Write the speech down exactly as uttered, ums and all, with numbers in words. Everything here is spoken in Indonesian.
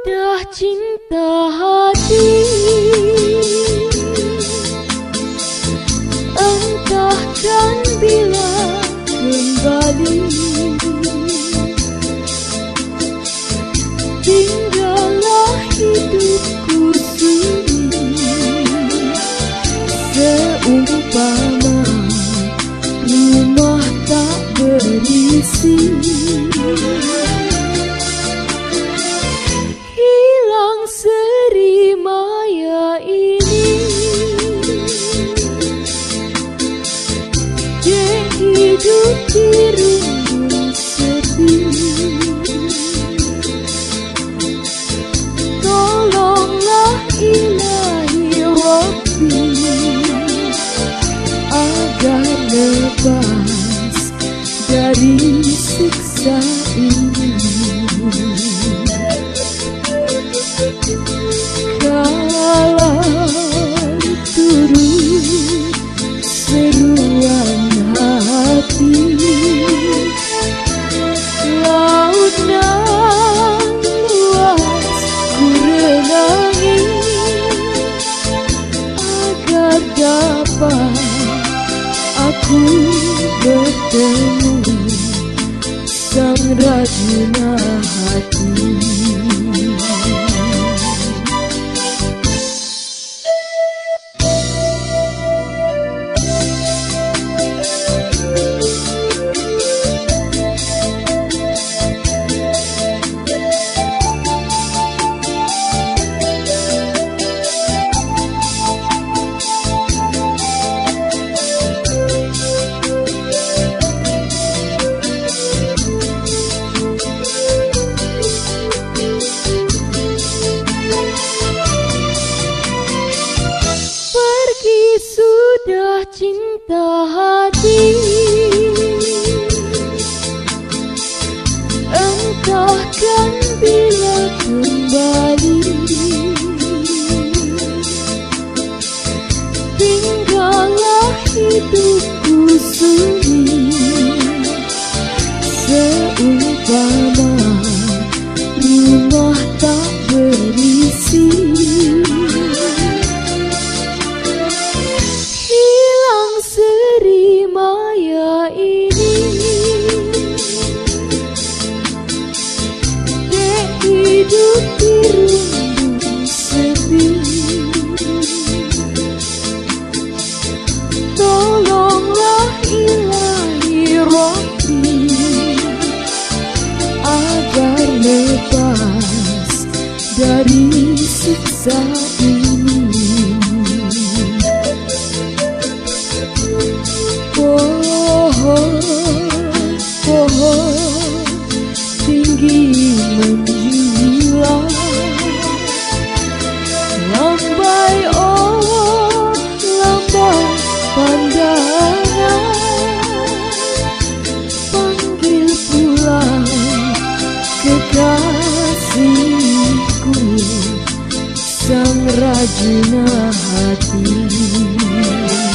sudah cinta hati, entahkan bila kembali. Tinggallah hidupku sunyi, seumpama rumah tak berisi. Hilang seri maya ini, dek hidup di rumpun sepi. Tolonglah ilahi Rabbi, agar lepas dari siksa ini. Kalau turut seruan hati, laut nan luas ku renangi, agar dapat aku bertemu sang rajuna hati. Sudah cinta hati, entahkan bila kembali. Tinggallah hidupku sunyi, seumpama rumah tak berisi. Seri maya ini, dek hidup di rumpun sepi. Tolonglah ilahi Rabbi, agar lepas dari siksa ini. Pohon tinggi menjulang, lambai oh lambai pandangan, panggil pulang kekasihku, sang rajuna hati.